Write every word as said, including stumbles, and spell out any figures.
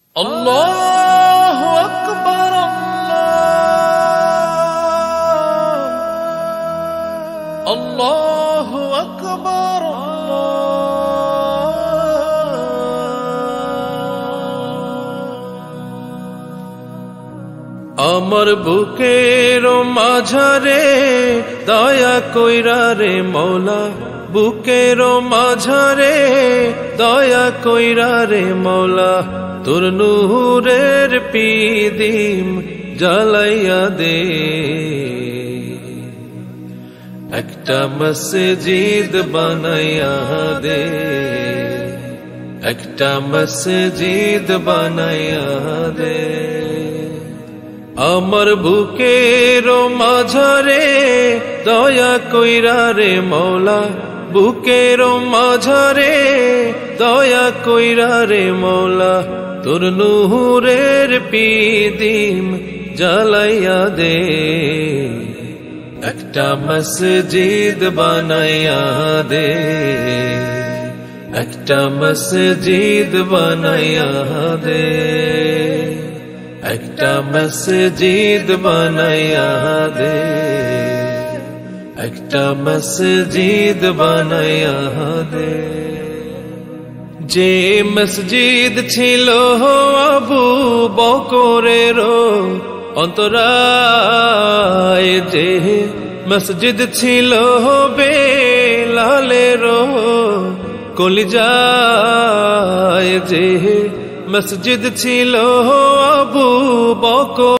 আল্লাহু আকবার, আল্লাহ আল্লাহু আকবার। আমার বুকের মাঝারে দয়া কইরা রে মওলা, বুকের মাঝারে দয়া কইরা রে মওলা, তোর নূরের পিদিম জ্বালাইয়া দে। একটা মসজিদ বানাইয়া দে, একটা মসজিদ বানাইয়া দে। আমার বুকের মাঝারে দয়া কইরা রে মওলা, বুকের মাঝারে দয়া কইরা রে মওলা, তোর নূরের পিদিম জ্বালাইয়া দে। একটা মসজিদ বানাইয়া দে, একটা মসজিদ বানাইয়া দে, একটা মসজিদ বানাইয়া দে, একটা মসজিদ বানাইয়া দে। যে মসজিদ ছিল আবু বকরের অন্তরায়, যে মসজিদ ছিল বেলালের কলিজায়, যে মসজিদ ছিল আবু বকর